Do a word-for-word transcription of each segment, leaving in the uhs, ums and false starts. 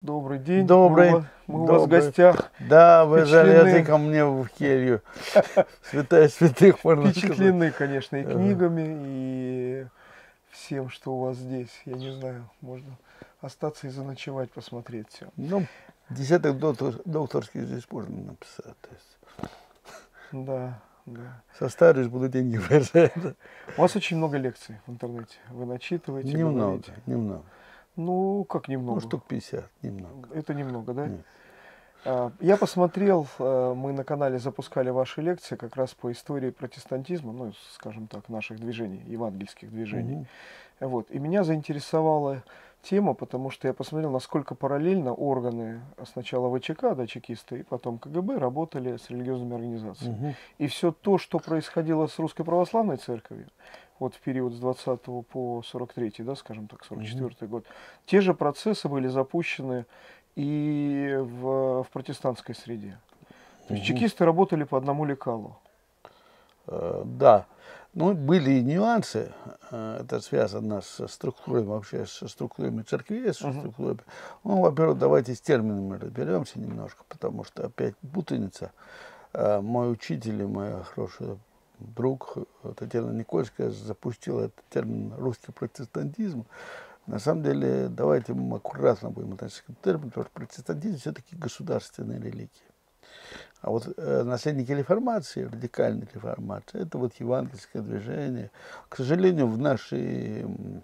Добрый день. Добрый. Мы, у вас, мы добрый. у вас в гостях. Да, вы залезли ко мне в келью. Святая святых, можно Впечатлены, сказать. конечно, и книгами, и всем, что у вас здесь. Я не знаю, можно остаться и заночевать, посмотреть все. Ну, десяток доктор, докторских здесь можно написать. То есть. Да, да. Состарюсь, буду деньги брать. У вас очень много лекций в интернете. Вы начитываете, Немного, говорите. немного. Ну, как немного? Ну, штук пятьдесят, немного. Это немного, да? Нет. Я посмотрел, мы на канале запускали ваши лекции как раз по истории протестантизма, ну, скажем так, наших движений, евангельских движений. Угу. Вот. И меня заинтересовала тема, потому что я посмотрел, насколько параллельно органы сначала ВЧК, да, чекисты, и потом КГБ работали с религиозными организациями. Угу. И все то, что происходило с Русской Православной Церковью, вот в период с двадцатого по сорок третий, да, скажем так, сорок четвёртый угу. год, те же процессы были запущены и в, в протестантской среде. То есть угу. чекисты работали по одному лекалу. Uh, да. Ну, были и нюансы. Uh, это связано со структурой, вообще со структурами церкви, со uh-huh. структурами. Ну, во-первых, давайте с терминами разберемся немножко, потому что опять путаница. Uh, мой учитель и мой хороший друг Татьяна Никольская запустила этот термин «русский протестантизм». На самом деле, давайте мы аккуратно будем относиться к этому термину, потому что протестантизм все-таки государственная религия. А вот э, наследники реформации, радикальной реформации, это вот евангельское движение. К сожалению, в нашей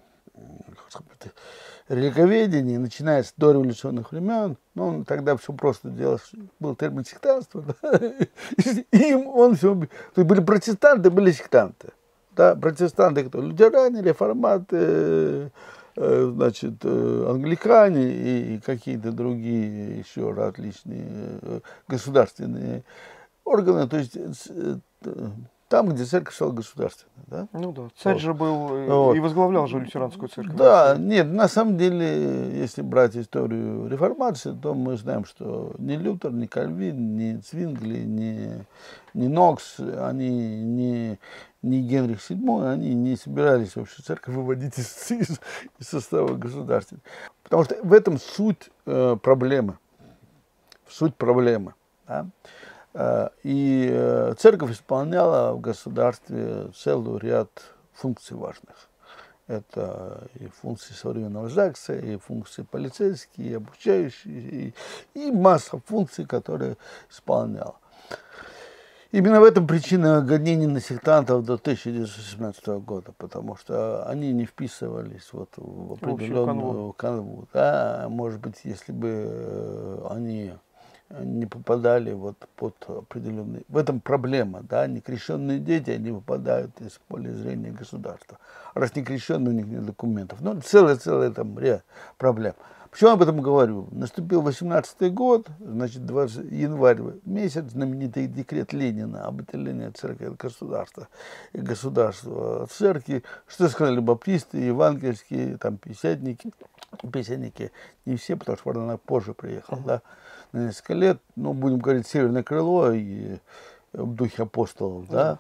э, религоведении, начиная с дореволюционных времен, ну, тогда все просто делалось, был термин сектантство, да, и он все, то есть были протестанты, были сектанты. Да, протестанты, кто лютеране, реформаты, э, значит, э, англикане и какие-то другие еще различные э, государственные органы, то есть э, там, где церковь стала государственной. Да? Ну да, царь вот. же был вот. и возглавлял же лютеранскую церковь. Да, нет, на самом деле, если брать историю реформации, то мы знаем, что ни Лютер, ни Кальвин, ни Цвингли, ни, ни Нокс, они не... ни Генрих седьмой, они не собирались вообще церковь выводить из, из, из состава государства. Потому что в этом суть э, проблемы. Суть проблемы. Да? Э, и э, церковь исполняла в государстве целый ряд функций важных. Это и функции современного ЗАГСа, и функции полицейские, и обучающие, и, и масса функций, которые исполняла. Именно в этом причина гонений на сектантов до тысяча девятьсот семнадцатого года, потому что они не вписывались вот в определенную канву. Да, может быть, если бы они не попадали вот под определенные... В этом проблема, да, некрещенные дети, они выпадают из поля зрения государства. Раз некрещенные, у них нет документов. Ну, целый-целый там ряд проблем. Почему я об этом говорю? Наступил восемнадцатый год, значит, двадцатый январь месяц, знаменитый декрет Ленина об отделении церкви от государства и государства от церкви. Что сказали баптисты, евангельские, там, пятидесятники, пятидесятники, не все, потому что Варнак позже приехал, да, на несколько лет, ну, будем говорить, северное крыло и в духе апостолов, да,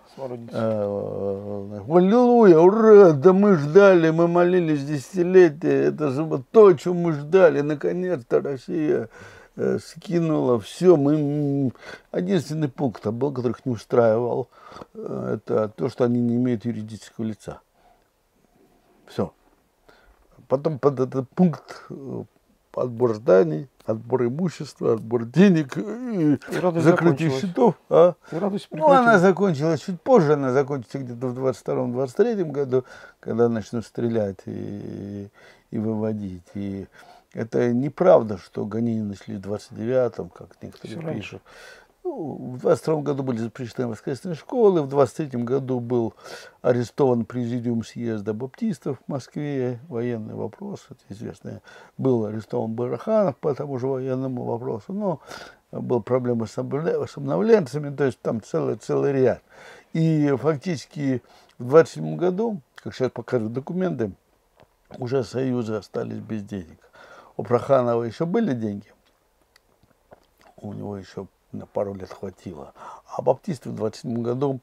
аллилуйя, ура, да мы ждали, мы молились десятилетия, это же вот то, о чем мы ждали, наконец-то Россия э, скинула все, мы, единственный пункт был, которых не устраивал, э, это то, что они не имеют юридического лица, все. Потом под этот пункт отбор зданий, отбор имущества, отбор денег, и и закрытие счетов. А? Ну, она закончилась чуть позже, она закончится где-то в двадцать втором — двадцать третьем году, когда начнут стрелять и, и выводить. И это неправда, что гонения начали в двадцать девятом, как некоторые Все пишут. Ну, в двадцать втором году были запрещены воскресные школы, в двадцать третьем году был арестован президиум съезда баптистов в Москве, военный вопрос, это известно, был арестован Бараханов по тому же военному вопросу, но была проблема с обновленцами, то есть там целый, целый ряд. И фактически в двадцать седьмом году, как сейчас покажут документы, уже союзы остались без денег. У Проханова еще были деньги, у него еще на пару лет хватило. А баптисты в двадцать седьмом году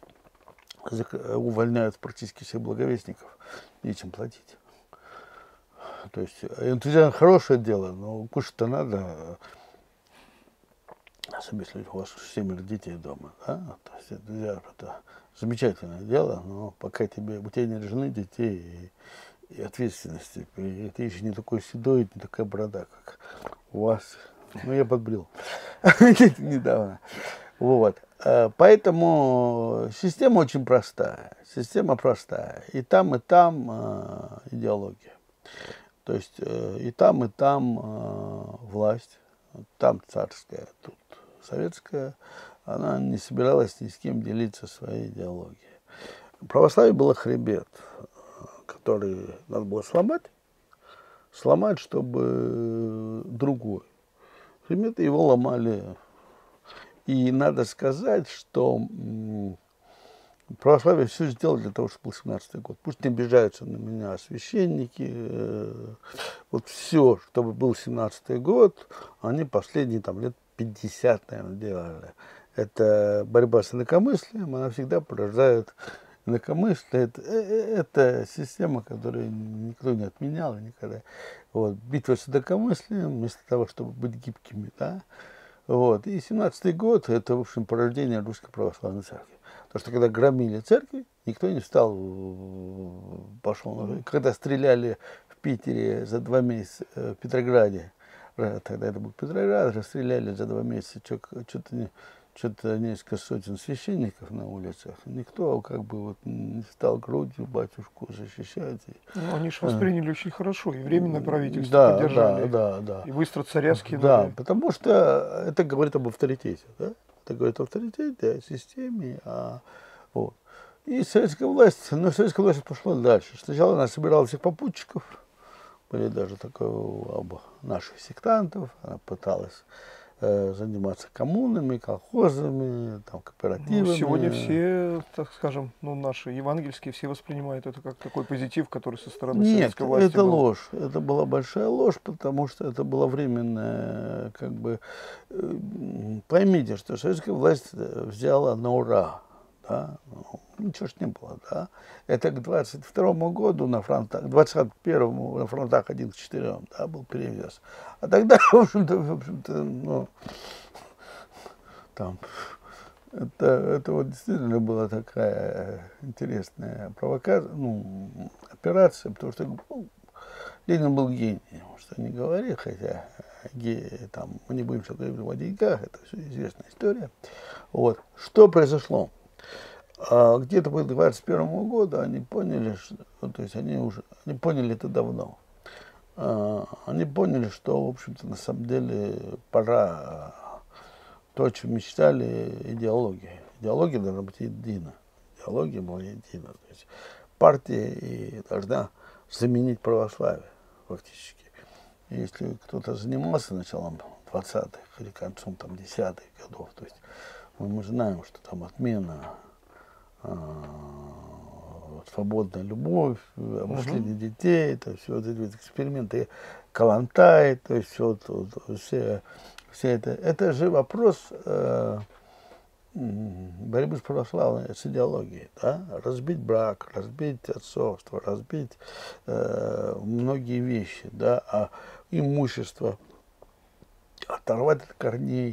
увольняют практически всех благовестников, нечем платить. То есть энтузиазм хорошее дело, но кушать-то надо, особенно если у вас семеро детей дома, да? То есть энтузиазм это замечательное дело, но пока тебе, у тебя нет жены, детей и, и ответственности, и ты еще не такой седой, не такая борода, как у вас. Ну, я подбрил недавно. Вот. Поэтому система очень простая. Система простая. И там, и там э, идеология. То есть э, и там, и там э, власть. Там царская, тут советская. Она не собиралась ни с кем делиться своей идеологией. Православие было хребет, который надо было сломать. Сломать, чтобы другой. Хребет его ломали. И надо сказать, что православие все сделало для того, чтобы был семнадцатый год. Пусть не обижаются на меня священники. Вот все, чтобы был семнадцатый год, они последние там, лет пятьдесят, наверное, делали. Это борьба с инакомыслием, она всегда порождает инакомыслие. Это, это система, которую никто не отменял никогда. Вот. Битва с инакомыслием, вместо того, чтобы быть гибкими, да. Вот. И семнадцатый год – это, в общем, порождение Русской Православной Церкви. Потому что когда громили церкви, никто не встал, пошел. Когда стреляли в Питере за два месяца, в Петрограде, тогда это был Петроград, расстреляли за два месяца что-то не, что-то несколько сотен священников на улицах. Никто как бы вот не стал грудью батюшку защищать. Ну, они же восприняли а. очень хорошо, и временное правительство да, поддержали, да, да, да. и быстро царя скинули. Да, потому что это говорит об авторитете, да? Это говорит о авторитете, о системе, о... Вот. И советская власть, но советская власть пошла дальше. Сначала она собирала всех попутчиков, были даже такое оба наших сектантов, она пыталась э, заниматься коммунами, колхозами, там, кооперативами. Ну, сегодня все, так скажем, ну, наши евангельские, все воспринимают это как такой позитив, который со стороны Нет, советской власти это был. ложь, это была большая ложь, потому что это была временная, как бы, э, поймите, что советская власть взяла на ура. Да? Ну, ничего ж не было, да. Это к двадцать второму году на фронтах, к двадцать первому на фронтах один к четырем, да, был перевес. А тогда, в общем-то, в общем-то, ну, там, это, это вот действительно была такая интересная провокация, ну, операция, потому что ну, Ленин был гений, что не говори, хотя ге, там, мы не будем сейчас говорить о деньгах, это все известная история. Вот. Что произошло? А где-то по двадцать первому году они поняли, что, то есть они уже они поняли это давно. А, они поняли, что, в общем-то, на самом деле пора то, о чем мечтали, идеология. Идеология должна быть едина. Идеология была едина. То есть партия и должна заменить православие, фактически. И если кто-то занимался началом двадцатых или концом там, десятых годов, то есть мы, мы знаем, что там отмена, свободная любовь, обучение угу. детей, то есть вот эти вот эксперименты Калантай, то есть вот, вот, все, все это. Это же вопрос э, борьбы с православной, с идеологией, да? Разбить брак, разбить отцовство, разбить э, многие вещи, да, а имущество оторвать от корней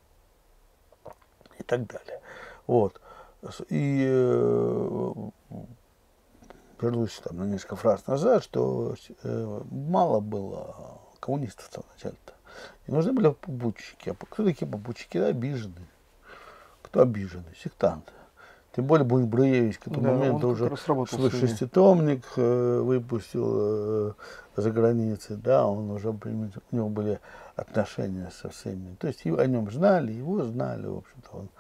и так далее. Вот. И э, вернусь там на несколько фраз назад, что э, мало было коммунистов в начале-то. И нужны были попутчики. А кто такие попутчики? Обиженные. Кто обиженный? Сектанты. Тем более Буйбруевич к этому да, моменту уже свой шеститомник э, выпустил э, за границей. Да, он уже, у него были отношения со всеми. То есть о нем знали, его знали, в общем-то, он.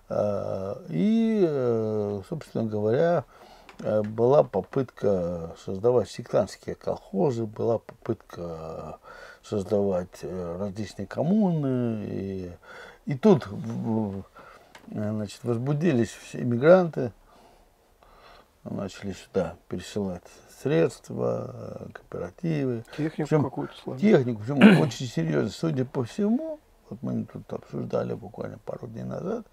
И, собственно говоря, была попытка создавать сектантские колхозы, была попытка создавать различные коммуны. И, и тут, значит, возбудились все иммигранты, начали сюда пересылать средства, кооперативы. Технику какую-то сложную. Технику, причем очень серьезно. Судя по всему, вот мы тут обсуждали буквально пару дней назад,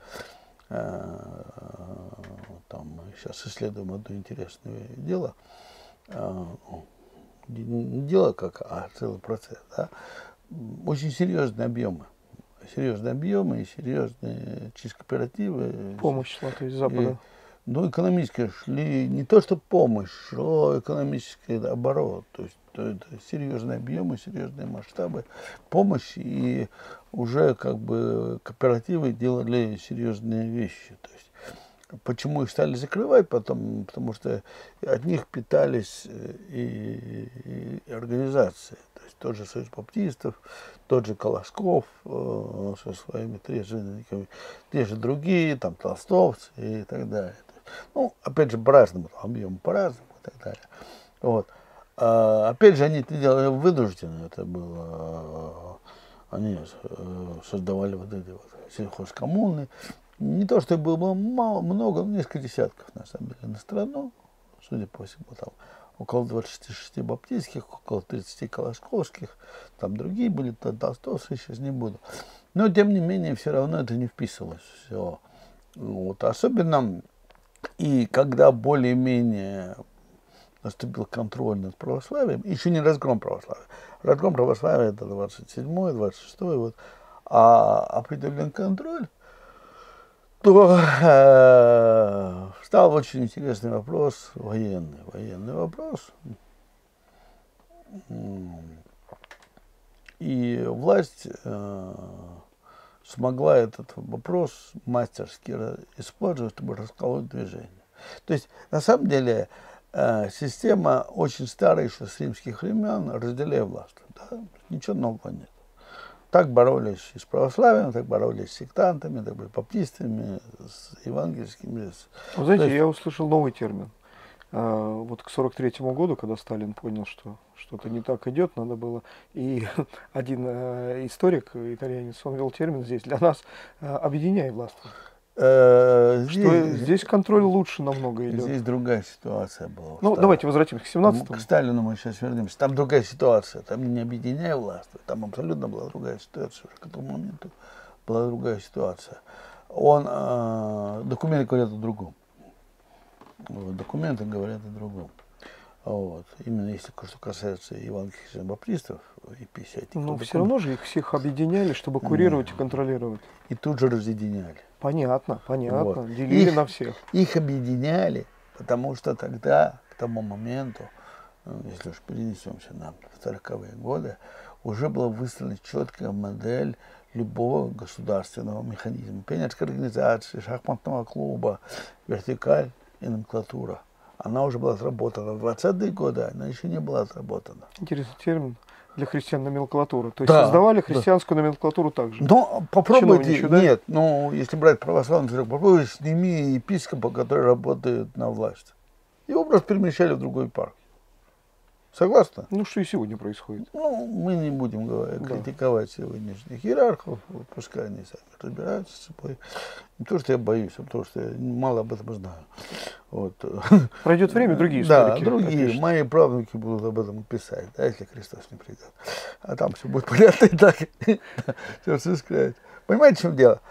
там мы сейчас исследуем одно интересное дело. не дело как, а целый процесс, да, очень серьезные объемы. Серьезные объемы и серьезные через кооперативы. Помощь шла, то есть Запада. И, ну, экономически шли, не то что помощь, шло экономический оборот. То есть то это серьезные объемы, серьезные масштабы помощи. И уже как бы кооперативы делали серьезные вещи. То есть, почему их стали закрывать потом? Потому что от них питались и, и, и организации. То есть тот же Союз баптистов, тот же Колосков э, со своими трезвенниками, те же другие, там толстовцы и так далее. Ну, опять же, по-разному, объем по-разному и так далее. Вот. А, опять же, они это делали вынужденно. Это было, они э, создавали вот эти вот сельхозкоммуны. Не то, что было мало, много, но несколько десятков, на самом деле, на страну, судя по всему, там около двадцати шести баптистских, около тридцати колосковских, там другие были, то толстовцы, сейчас не буду. Но, тем не менее, все равно это не вписывалось все. Вот. Особенно, и когда более-менее наступил контроль над православием, еще не разгром православия. Разгром православия это двадцать седьмой, двадцать шестой, вот, а определенный контроль, то э, стал очень интересный вопрос, военный, военный вопрос. И власть э, смогла этот вопрос мастерски использовать, чтобы расколоть движение. То есть, на самом деле, э, система очень старая, еще с римских времен, разделяя власть. Да? Ничего нового нет. Так боролись и с православием, так боролись с сектантами, так с баптистами, с евангельскими. Вы знаете, есть... я услышал новый термин. А, вот к сорок третьему году, когда Сталин понял, что что-то не так идет, надо было... И один э, историк, итальянец, он ввел термин здесь для нас э, «объединяй власть». Э, что здесь, здесь контроль лучше намного идет. Здесь другая ситуация была. Ну, давайте возвратимся к семнадцатому. К Сталину мы сейчас вернемся. Там другая ситуация. Там не объединяя власть. Там абсолютно была другая ситуация. Уже к этому моменту была другая ситуация. Он, э, документы говорят о другом. Документы говорят о другом. Вот. Именно если что касается евангельских баптистов и пятидесятников. Но все равно же их всех объединяли, чтобы курировать Нет. и контролировать. И тут же разъединяли. Понятно, понятно. Вот. Делили их, на всех. Их объединяли, потому что тогда, к тому моменту, если уж перенесемся на сороковые годы, уже была выстроена четкая модель любого государственного механизма. Пионерской организации, шахматного клуба, вертикаль и номенклатура. Она уже была отработана. В двадцатые годы она еще не была отработана. Интересный термин для христиан номенклатура. То есть да, создавали христианскую да. номенклатуру также. Но попробуйте, Чиновничью, да? нет, ну если брать православный церковь, попробуйте сними епископа, который работает на власть. Его просто перемещали в другой парк. Согласны? Ну, что и сегодня происходит. Ну, мы не будем говорить, да. критиковать сегодняшних иерархов, пускай они сами разбираются с собой. Не то, что я боюсь, а потому что я мало об этом знаю. Вот. Пройдет время, другие историки. Да, другие. Напишут. Мои правнуки будут об этом писать, да, если Христос не придет. А там все будет понятно и так. Все все скажет. Понимаете, в чем дело?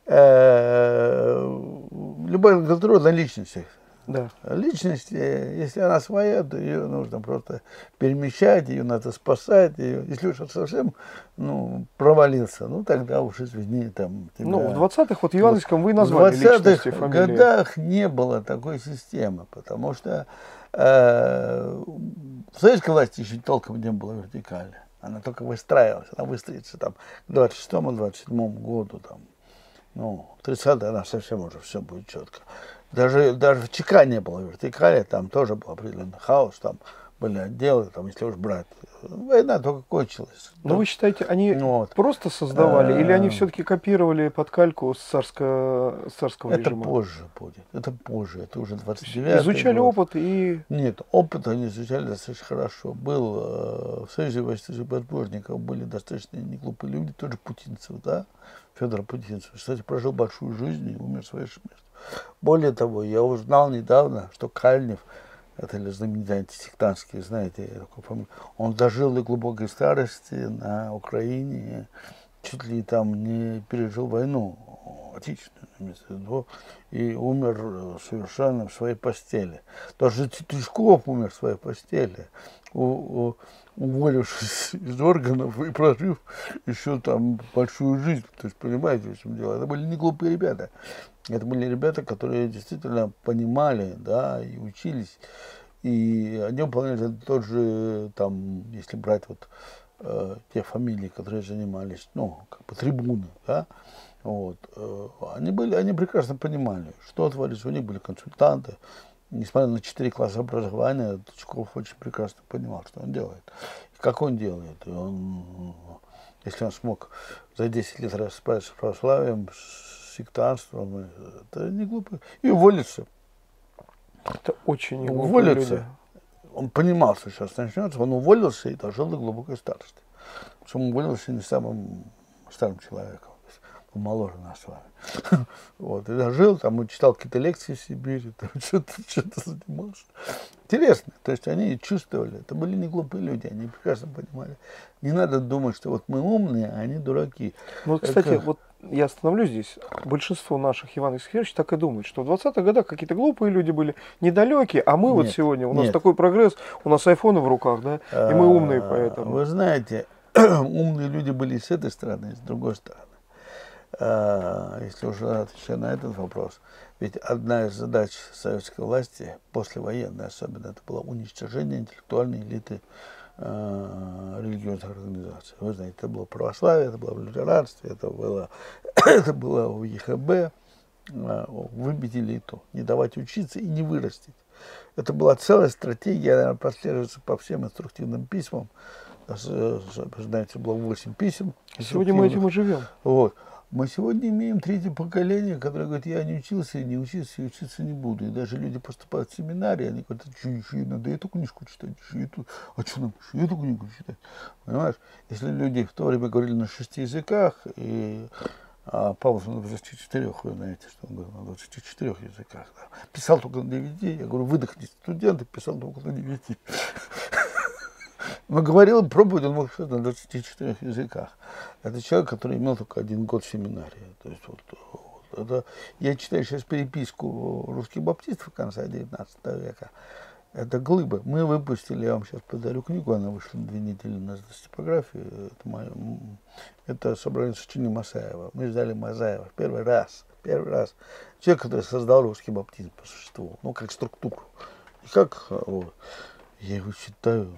Любая номенклатура на личности. Да. Личность, если она своя, то ее нужно просто перемещать, ее надо спасать. Ее, если уж совсем ну, провалился, ну тогда уж извини. Там, тебя... Ну, в двадцатых, вот в евангельском вы назвали личности, В двадцатых годах не было такой системы, потому что э, в советской власти еще толком не было вертикали. Она только выстраивалась, она выстроится там к двадцать шестому — двадцать седьмому году. Там. Ну, в тридцатые она совсем уже все будет четко. Даже, даже в ЧК не было вертикали, там тоже был определенный хаос, там были отделы, там, если уж брать. Война только кончилась. Но вы считаете, они вот. просто создавали, или они все-таки копировали под кальку с царского, с царского это режима? Это позже будет, это позже, это уже двадцать девятый Изучали год. опыт и... Нет, опыт они изучали достаточно хорошо. Был э, в Союзе воинствующих подборников были достаточно неглупые люди, тоже путинцев, да, Федор Путинцев. Кстати, прожил большую жизнь и умер своей смертью. Более того, я узнал недавно, что Кальнев, это знаменитый антисектантский, знаете, он дожил до глубокой старости на Украине, чуть ли там не пережил войну. отечественную, имеется в виду, и умер совершенно в своей постели. Даже Третьяков умер в своей постели, у, у, уволившись из органов и прожив еще там большую жизнь. То есть, понимаете, в чем дело? Это были не глупые ребята. Это были ребята, которые действительно понимали, да, и учились. И они выполняли тот же, там, если брать вот э, те фамилии, которые занимались, ну, как бы трибуны, да, вот, э, они были, они прекрасно понимали, что творится. У них были консультанты. Несмотря на четыре класса образования, Тучков очень прекрасно понимал, что он делает. И как он делает. И он, если он смог за десять лет расправиться с православием, с сектантством, это не глупо. И уволиться. Это очень уволиться. Люди. Он понимал, что сейчас начнется, он уволился и дожил до глубокой старости. Причем уволился не самым старым человеком, моложе нас с вами. Вот, и дожил, там и читал какие-то лекции в Сибири, там что-то, что-то занимался. Интересно, то есть они чувствовали, это были не глупые люди, они прекрасно понимали. Не надо думать, что вот мы умные, а они дураки. Ну, вот, кстати, это... вот я остановлюсь здесь. Большинство наших евангельских верующих так и думают, что в двадцатых годах какие-то глупые люди были, недалекие, а мы нет, вот сегодня, у нас нет. такой прогресс, у нас айфоны в руках, да, и мы умные поэтому. Вы знаете, умные люди были и с этой стороны, и с другой стороны. Если уже отвечать на этот вопрос, ведь одна из задач советской власти, послевоенной особенно, это было уничтожение интеллектуальной элиты э, религиозных организаций. Вы знаете, это было православие, это было в лютеранстве, это было, это было в ЕХБ, э, выбить элиту, не давать учиться и не вырастить. Это была целая стратегия, она прослеживается по всем инструктивным письмам. Знаете, было восемь писем. Сегодня мы этим и живем. Вот. Мы сегодня имеем третье поколение, которое говорит, я не учился, не учился и учиться не буду. И даже люди поступают в семинарии, они говорят, что еще и надо эту книжку читать, еще эту, а что нам еще эту книгу читать? Понимаешь, если люди в то время говорили на шести языках, и а Павлов на двадцати четырёх, вы знаете, что он говорил на двадцати четырёх языках. Да. Писал только на девяти, я говорю, выдохните, студенты, писал только на девяти. Но говорил, пробовать он мог на двадцати четырёх языках. Это человек, который имел только один год в семинарии. То есть, вот, вот, это, я читаю сейчас переписку русских баптистов конца девятнадцатого века. Это глыбы. Мы выпустили, я вам сейчас подарю книгу, она вышла две недели назад с типографии. Это, моя, это собрание сочинений Масаева. Мы ждали Масаева первый раз. Первый раз. Человек, который создал русский баптизм по существу. Ну, как структуру. И как вот, я его читаю.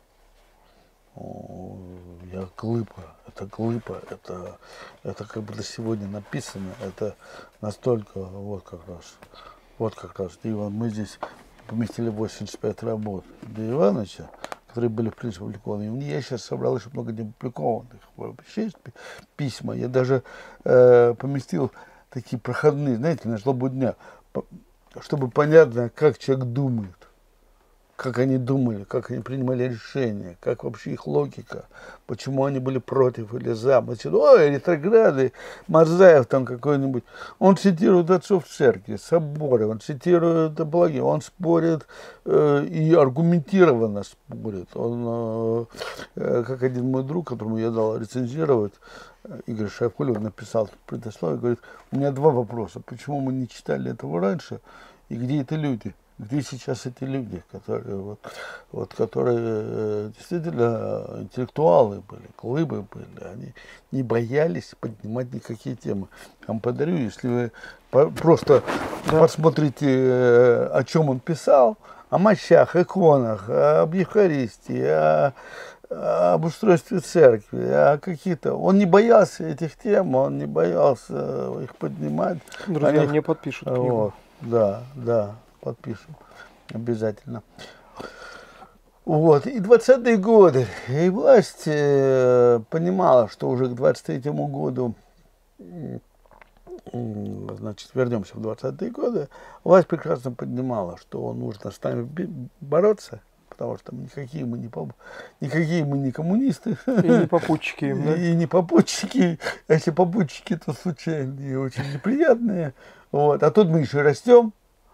Я глыба, это глыба, это, это как бы до сегодня написано, это настолько, вот как раз, вот как раз, Иван, мы здесь поместили восемьдесят пять работ Андрея Ивановича, которые были, в принципе, опубликованы. Я сейчас собрал еще много неопубликованных письма, я даже э, поместил такие проходные, знаете, на злобу дня, чтобы понятно, как человек думает. Как они думали, как они принимали решения, как вообще их логика, почему они были против или за. Мы говорим, ой, ретрограды, Мазаев там какой-нибудь. Он цитирует отцов церкви, соборы, он цитирует апологию, он спорит э, и аргументированно спорит. Он, э, как один мой друг, которому я дал рецензировать, Игорь Шайфулев написал в предисловии, говорит, у меня два вопроса, почему мы не читали этого раньше и где это люди? Где сейчас эти люди, которые, вот, вот, которые действительно интеллектуалы были, глыбы были, они не боялись поднимать никакие темы. Я вам подарю, если вы по просто да. посмотрите, о чем он писал, о мощах, иконах, об Евхаристии, о, об устройстве церкви, о каких-то... Он не боялся этих тем, он не боялся их поднимать. Друзья, они... мне подпишут книгу. Вот, да, да. Подпишем обязательно. Вот. И двадцатые годы. И власть э, понимала, что уже к двадцать третьему году, э, значит, вернемся в двадцатые годы, власть прекрасно понимала, что нужно с нами бороться, потому что никакие мы не, никакие мы не коммунисты. И не попутчики им, да? И не попутчики. Эти попутчики-то случайные и очень неприятные. Вот. А тут мы еще растем.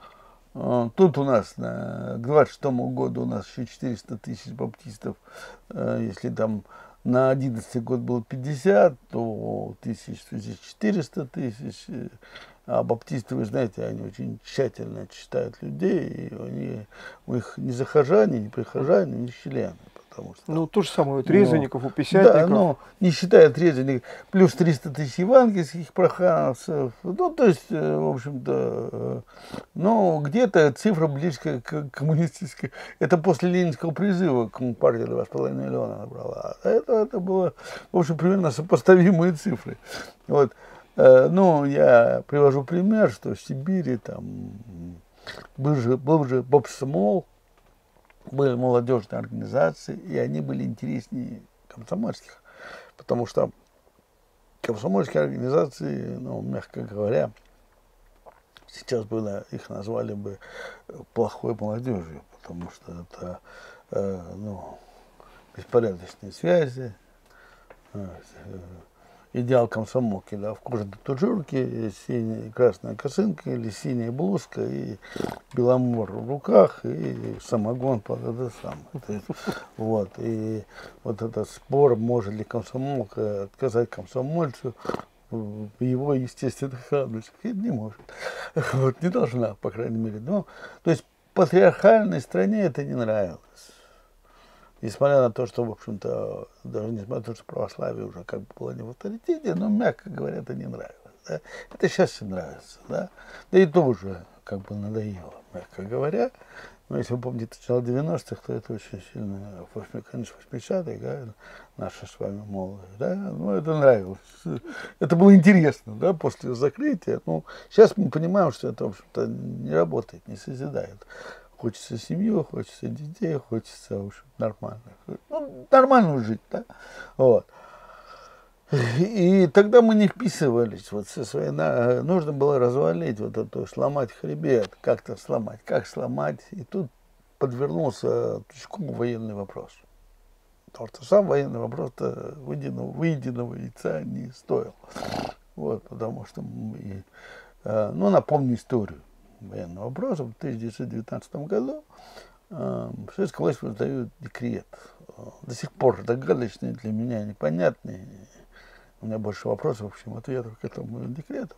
Тут у нас на, к двадцать шестому году у нас еще четыреста тысяч баптистов, если там на одиннадцатый год было пятьдесят, то тысяч, четыреста тысяч. А баптисты, вы знаете, они очень тщательно читают людей, и они, у них ни захожане, ни прихожане, ни члены. Потому что, ну, то же самое у но, трезвенников, у пятидесятников. Да, но не считая трезвенников, плюс триста тысяч евангельских проханцев. Ну, то есть, в общем-то, ну, где-то цифра близкая к коммунистической. Это после ленинского призыва Компартия два с половиной миллиона набрала. А это, это было, в общем, примерно сопоставимые цифры. Вот. Ну, я привожу пример, что в Сибири там был же, был же Бобсомол, были молодежные организации, и они были интереснее комсомольских, потому что комсомольские организации, ну, мягко говоря, сейчас бы их назвали бы плохой молодежью, потому что это, э, ну, беспорядочные связи, э, идеал комсомолки, да, в кожаной тужурке, синяя красная косынка или синяя блузка и беломор в руках и самогон под это самое. Вот, и вот этот спор, может ли комсомолка отказать комсомольцу в его естественных радостях, не может. Вот, не должна, по крайней мере. Но, то есть патриархальной стране это не нравилось. Несмотря на то, что, в общем-то, даже несмотря на то, что православие уже как бы было не в авторитете, но, мягко говоря, это не нравилось. Да? Это сейчас все нравится, да. Да и то уже как бы надоело, мягко говоря. Но если вы помните начало девяностых, то это очень сильно, конечно, восьмидесятые, да, наша с вами молодость, да, ну, это нравилось. Это было интересно, да, после закрытия. Ну, сейчас мы понимаем, что это, в общем-то, не работает, не созидает. Хочется семью, хочется детей, хочется, в общем, нормально, ну, нормально жить, да, вот. И тогда мы не вписывались, вот со своей, нужно было развалить вот это, сломать хребет, как-то сломать, как сломать, и тут подвернулся Тучкову военный вопрос. Потому что сам военный вопрос-то выеденного, выеденного яйца не стоил, вот, потому что мы, ну, напомню историю военного вопроса. В тысяча девятьсот девятнадцатом году э, советская власть выдает декрет. До сих пор загадочный, для меня непонятный. У меня больше вопросов, чем ответов к этому декрету.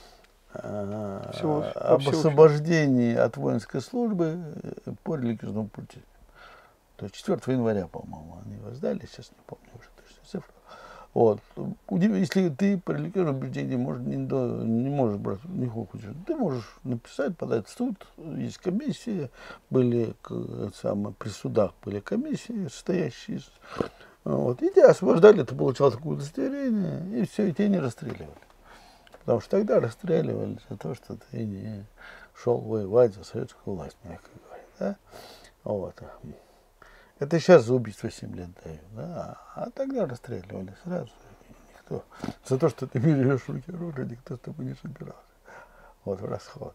Э, об освобождении от воинской службы по религиозному пути. То есть четвёртого января, по-моему, они его сдали, сейчас не помню уже точно цифру. Вот. Если ты по религиозному убеждению можешь, не, не можешь брать, не хочешь, ты можешь написать, подать в суд, есть комиссии, были самые, при судах были комиссии, состоящие из... Вот. И тебя освобождали, ты получал такое удостоверение, и все, и тебя не расстреливали. Потому что тогда расстреливали за то, что ты не шел воевать за советскую власть, мягко говоря. Да? Вот. Это сейчас за убийство семь лет дают, да? А тогда расстреливали сразу. Никто. За то, что ты берешь в руки оружие, никто с тобой не собирался. Вот в расход.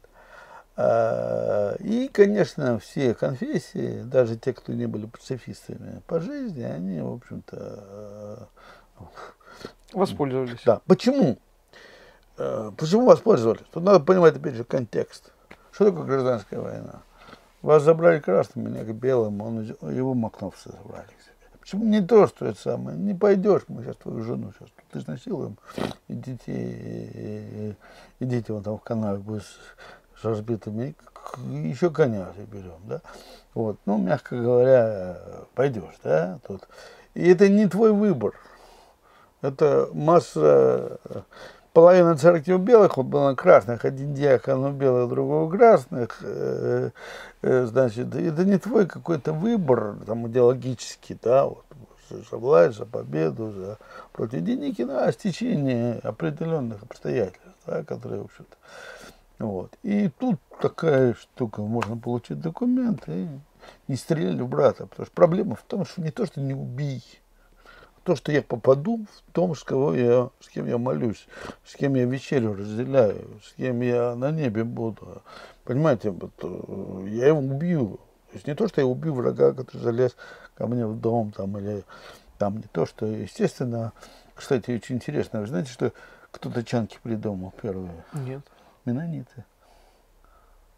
А, и, конечно, все конфессии, даже те, кто не были пацифистами по жизни, они, в общем-то... Воспользовались. Да. Почему? Почему воспользовались? Тут надо понимать, опять же, контекст. Что такое гражданская война? Вас забрали красным, меня к белым, он, его макновцы забрали к себе. Почему не то, что это самое? Не пойдешь, мы сейчас твою жену сейчас тут изнасилуем, и детей, и дети вон там в канаве будут с разбитыми, еще коня заберем, да? Вот, ну, мягко говоря, пойдешь, да, тут. И это не твой выбор. Это масса... Половина церкви у белых, вот была красных, один диакон у белых, другой у красных, э, э, значит, это не твой какой-то выбор, там, идеологический, да, вот, за власть, за победу, за против Деникина, а стечение определенных обстоятельств, да, которые, в общем-то, вот. И тут такая штука, можно получить документы, и не стреляли в брата, потому что проблема в том, что не то, что не убей, то, что я попаду в том, с, кого я, с кем я молюсь, с кем я вечерю разделяю, с кем я на небе буду. Понимаете, вот, я его убью. То есть не то, что я убью врага, который залез ко мне в дом, там, или там не то, что, естественно, кстати, очень интересно, вы знаете, что кто-то чанки придумал первые? Нет. Менониты.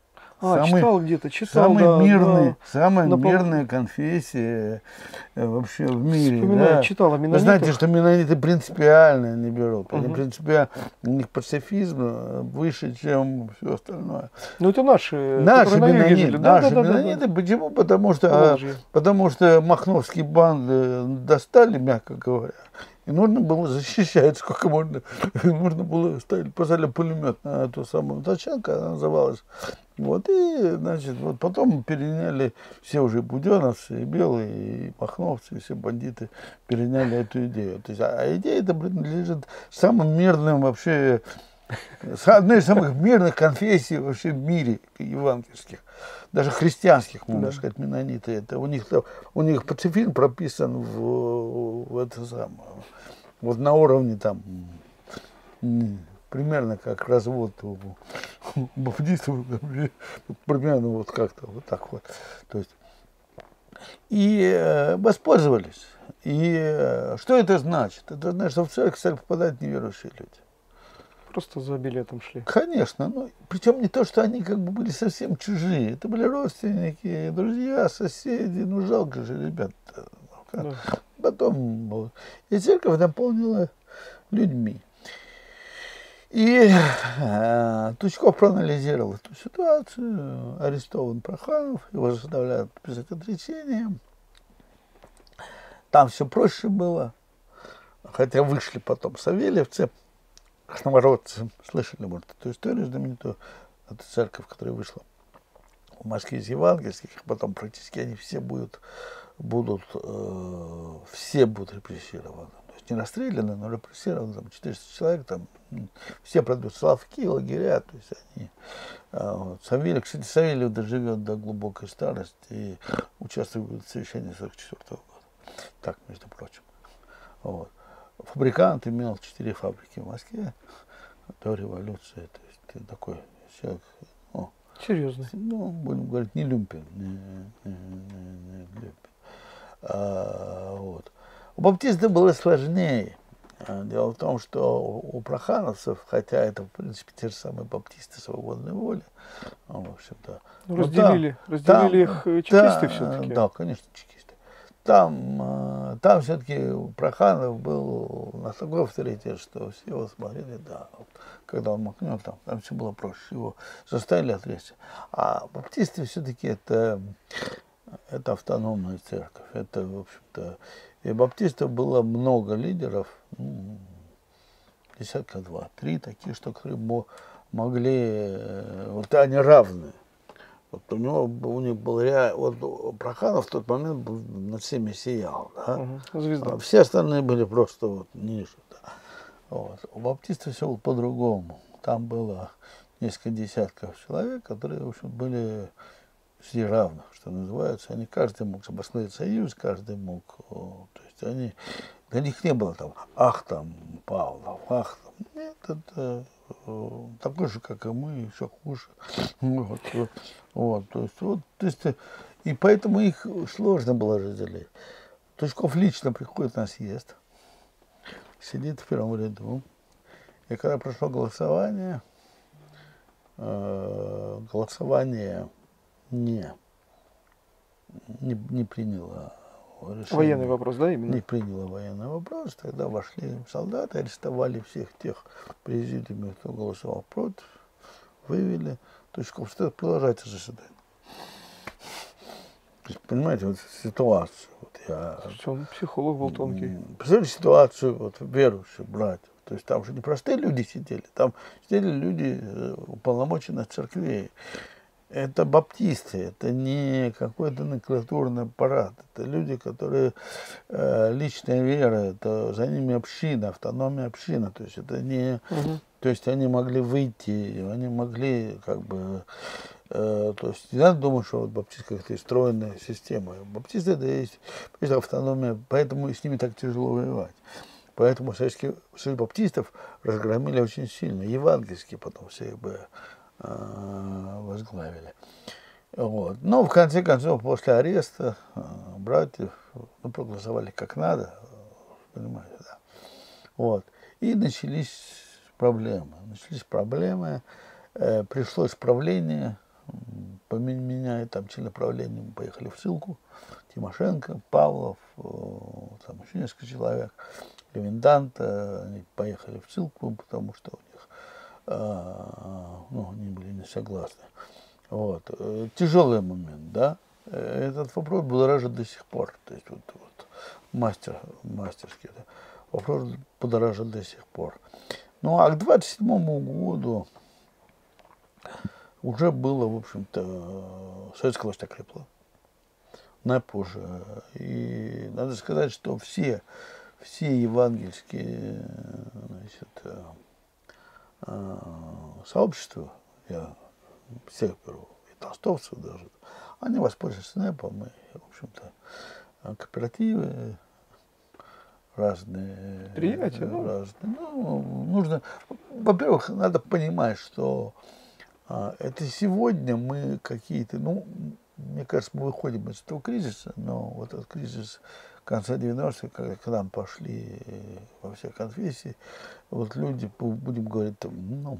А, самый, читал где-то, читал, самый да, мирный, да. самая На, мирная конфессия э, вообще в мире. вспоминаю, Да. читал о Вы знаете, менонитах. что менониты принципиально не берут. Они Угу. принципиально, у них пацифизм выше, чем все остальное. Ну, это наши, Наши которые на юге менониты, жили. Да, наши да, да, да, менониты, да. почему? Потому что, Поволжье. потому что махновские банды достали, мягко говоря, и нужно было защищать, сколько можно. Нужно было ставить, поставили пулемет на эту самую Тачанку, она называлась. Вот, и, значит, вот потом переняли все уже буденовцы, и белые, и махновцы, и все бандиты переняли эту идею. То есть, а идея эта принадлежит самым мирным вообще, одной из самых мирных конфессий вообще в мире, евангельских, даже христианских, можно да. сказать, менониты. Это у них, у них пацифизм прописан в, в это самое, вот на уровне там, примерно как развод у баптистов, примерно вот как-то вот так вот. То есть, и э, воспользовались. И э, что это значит? Это значит, что в церковь стали попадать неверующие люди. Просто за билетом шли. Конечно, но причем не то, что они как бы были совсем чужие. Это были родственники, друзья, соседи. Ну, жалко же ребят. Да. Потом и церковь наполнила людьми. И э, Тучков проанализировал эту ситуацию, арестован Проханов, его заставляют писать отречение. Там все проще было, хотя вышли потом савельевцы, красновородцы, слышали, может, эту историю знаменитую, эту церковь, которая вышла в Москве из евангельских, потом практически они все будут, будут э, все будут репрессированы. То есть не расстреляны, но репрессированы, там четыреста человек, там все пройдут Славки, лагеря, то есть они, э, вот, Савельев, кстати, Савельев доживет до глубокой старости и участвует в совещании сорок четвёртого года. Так, между прочим. Вот. Фабрикант имел четыре фабрики в Москве до революции. То есть такой человек, ну, серьезно. Ну, будем говорить, не люмпен. Не, не, не, не люмпен. А, вот. У баптистов было сложнее. Дело в том, что у прохановцев, хотя это, в принципе, те же самые баптисты свободной воли, в общем-то. Разделили, там, разделили там, их чекисты да, все-таки. Да, конечно, чекисты. Там, там все-таки Проханов был на такой авторитет, что все его смотрели, да, когда он махнет, там, там все было проще, его заставили отречься. А баптисты все-таки это, это автономная церковь, это, в общем-то, и баптистов было много лидеров, ну, десятка два, три такие, что которые могли, вот они равны. Вот у него, у них был реально, вот Проханов в тот момент был, над всеми сиял, да? Угу, звезда. А все остальные были просто вот ниже, да? Вот. У баптистов все было по-другому. Там было несколько десятков человек, которые, в общем, были все равных, что называется. Они, каждый мог обосновать союз, каждый мог, то есть они, для них не было там, ах, там, Павлов, ах, там, нет, это такой же, как и мы, еще хуже. Вот, вот, то есть, вот, то есть, и поэтому их сложно было разделить. Тучков лично приходит на съезд, сидит в первом ряду, и когда прошло голосование, э, голосование не, не, не приняло решение. Военный вопрос, да, именно? Не приняло военный вопрос, тогда вошли солдаты, арестовали всех тех президиумов, кто голосовал против, вывели. Тучков, что продолжайте заседание. То есть, понимаете, вот ситуацию. Вот я, он психолог был тонкий. Представляете ситуацию вот, верующих братьев. То есть там же не простые люди сидели, там сидели люди уполномоченных церквей. Это баптисты, это не какой-то номенклатурный аппарат, это люди, которые э, личная вера, это за ними община, автономия община, то есть это не, угу. То есть они могли выйти, они могли как бы, э, то есть не надо думать, что вот баптист как-то стройная система, баптисты это есть, есть автономия, поэтому с ними так тяжело воевать. Поэтому советский союз баптистов разгромили очень сильно, евангельские потом все их бы возглавили. Вот. Но в конце концов, после ареста братьев ну, проголосовали как надо, понимаете, да. Вот. И начались проблемы. Начались проблемы, э, пришлось правление поменяли там направление, мы поехали в ссылку. Тимошенко, Павлов, там еще несколько человек, коменданта, они поехали в ссылку, потому что у них, ну, они были не согласны. Вот. Тяжелый момент, да. Этот вопрос будоражит до сих пор. То есть вот, вот мастер, мастерский, да. Вопрос будоражит до сих пор. Ну а к двадцать седьмому году уже было, в общем-то, советская власть окрепла. На позже. И надо сказать, что все, все евангельские, значит, сообщества, я всех беру, и толстовцев даже, они воспользовались СНЭПом, и, в общем-то, кооперативы разные. Предприятия, ну. Разные. Ну, нужно, во-первых, надо понимать, что а, это сегодня мы какие-то, ну, мне кажется, мы выходим из этого кризиса, но вот этот кризис конца девяностых, когда к нам пошли во все конфессии, вот люди, будем говорить, там, ну,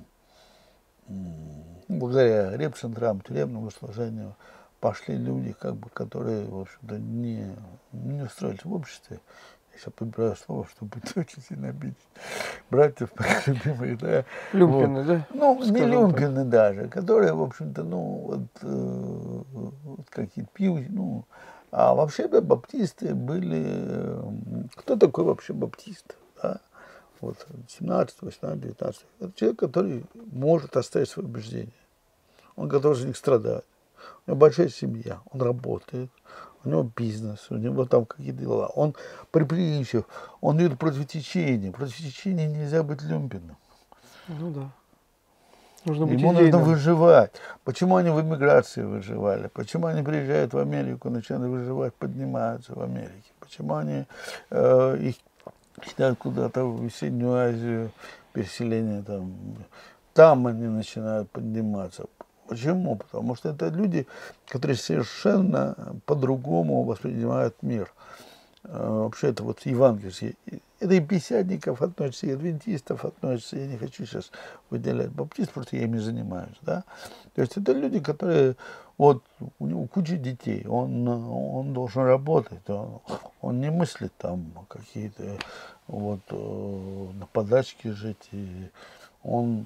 благодаря репцентрам, тюремному служению, пошли люди, как бы, которые, в общем-то, не, не устроились в обществе. Я сейчас подбираю слово, чтобы очень сильно обидеть братьев, любимых, да. Люмпины, вот. да? Ну, Скажем не люмпины так. даже, которые, в общем-то, ну, вот, э, вот какие-то пьют, ну, а вообще баптисты были, кто такой вообще баптист, да? Вот, семнадцатый, восемнадцатый, девятнадцатый. Это человек, который может оставить свои убеждения. Он готов за них страдать. У него большая семья, он работает, у него бизнес, у него там какие-то дела. Он предприимчив, он идет против течения. Против течения нельзя быть люмпином. Ну да. Нужно быть Ему идейным. нужно выживать. Почему они в эмиграции выживали? Почему они приезжают в Америку, начинают выживать, поднимаются в Америке? Почему они э, их считают куда-то в Весеннюю Азию, переселение там. Там они начинают подниматься. Почему? Потому что это люди, которые совершенно по-другому воспринимают мир. Вообще это вот евангельские. Это и пятидесятников относится, и адвентистов относится. Я не хочу сейчас выделять баптистов, просто я ими занимаюсь. Да? То есть это люди, которые, вот у него куча детей, он, он должен работать, он, он не мыслит там какие-то вот на подачке жить. И он,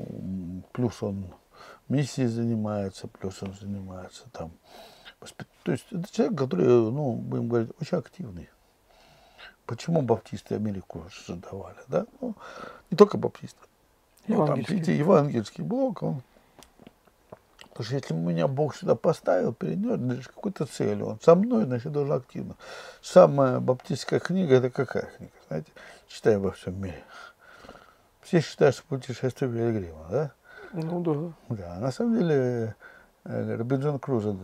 плюс он миссией занимается, плюс он занимается там. То есть это человек, который, ну, будем говорить, очень активный. Почему баптисты Америку создавали, да? Ну, не только баптисты. Ну, там, видите, евангельский блок, он... Потому что если меня Бог сюда поставил, перенес, значит, какой-то целью, он со мной, значит, должен активно. Самая баптистская книга, это какая книга, знаете? Читаю во всем мире. Все считают, что путешествие Пилигрима, да? Ну да. Да, на самом деле, Робинзон Крузо,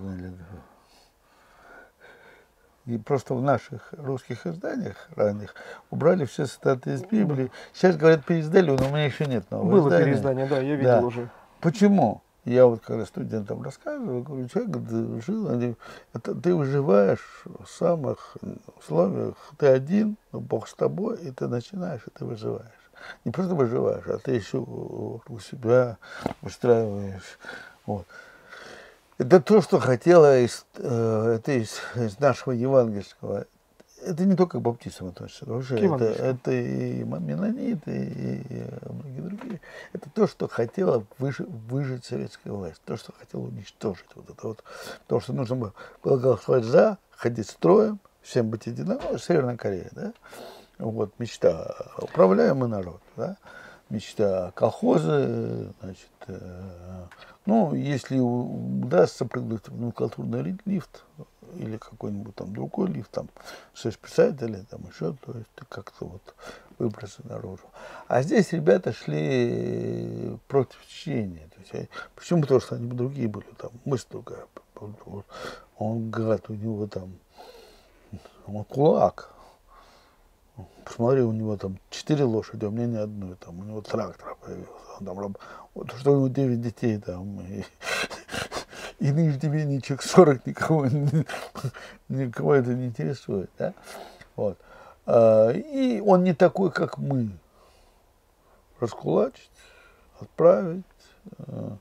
и просто в наших русских изданиях ранних убрали все цитаты из Библии. Сейчас, говорят, переиздали, но у меня еще нет нового Было издания. переиздание, да, я видел да. уже. Почему? Я вот когда студентам рассказываю, говорю, человек жил, они, это, ты выживаешь в самых условиях, ты один, но Бог с тобой, и ты начинаешь, и ты выживаешь. Не просто выживаешь, а ты еще у себя устраиваешь. Вот. Это то, что хотела из, э, это из, из нашего евангельского. Это не только к баптистам относится, вообще это, это и менониты, и многие другие. Это то, что хотела выжить, выжить советская власть, то, что хотела уничтожить. Вот это вот, то, что нужно было голосовать за, ходить строем, всем быть единым. Северная Корея, да? Вот, мечта, управляемый народ, да? Мечта колхозы, значит, э, ну, если удастся прыгнуть в номенклатурный лифт или какой-нибудь там другой лифт, там, союз писателей, там еще, то есть как-то вот выбраться наружу. А здесь ребята шли против течения. То есть, почему? Потому что они другие были, там, мысль другая. Он, гад, у него там, он кулак. Посмотри, у него там четыре лошади, а у меня ни одной, там, у него трактор появился, он там, вот, что у него девять детей там, и, и нынешний веничек сорок никого, никого это не интересует, да, вот, и он не такой, как мы, раскулачить, отправить,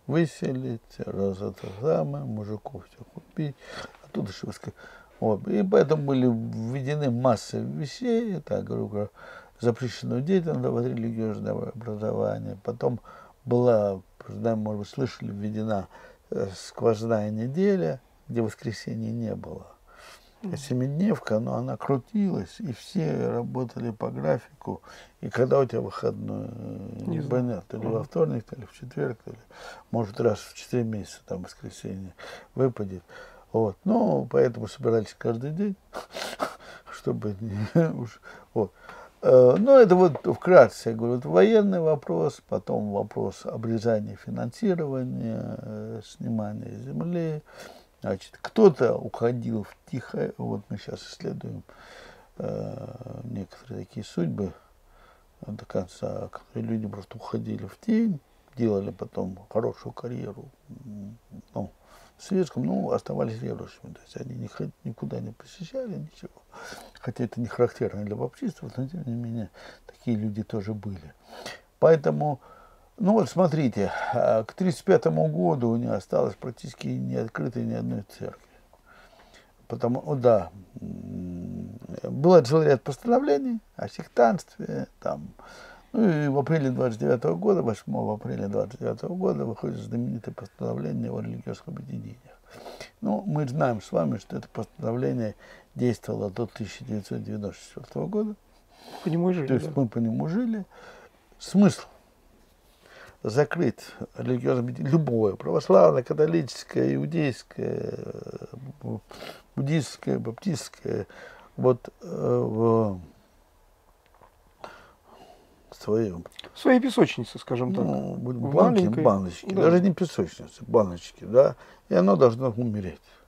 выселить, раз это самое, мужиков все купить, а тут еще вот. И поэтому были введены масса вещей, так говорю, запрещенную деятельность в религиозного образования. Потом была, может быть, слышали, введена сквозная неделя, где воскресенья не было. Семидневка, но она крутилась, и все работали по графику. И когда у тебя выходной, не понятно, то ли во вторник, то ли в четверг, то ли, может, раз в четыре месяца там воскресенье выпадет. Вот. Ну, поэтому собирались каждый день, чтобы не уж. Вот. Ну, это вот вкратце, я говорю, вот военный вопрос, потом вопрос обрезания финансирования, снимания земли. Значит, кто-то уходил в тихое, вот мы сейчас исследуем э, некоторые такие судьбы до конца, которые люди просто уходили в тень, делали потом хорошую карьеру, ну, в светском, ну, оставались верующими, то есть они не, никуда не посещали, ничего, хотя это не характерно для баптистов, но тем не менее такие люди тоже были. Поэтому, ну вот смотрите, к тридцать пятому году не осталось практически не открытой ни одной церкви. Потому, да, было целый ряд постановлений о сектантстве, там, ну и в апреле двадцать девятого года, восьмого апреля двадцать девятого года выходит знаменитое постановление о религиозных объединениях. Ну, мы знаем с вами, что это постановление действовало до тысяча девятьсот девяносто четвёртого года. По нему жили, То есть да. мы по нему жили. Смысл закрыть религиозное, любое, православное, католическое, иудейское, буддистское, баптистское, вот э, в своем. В своей песочнице, скажем так. Ну, банки, баночки, да. даже не песочницы, баночки, да, и оно должно умереть.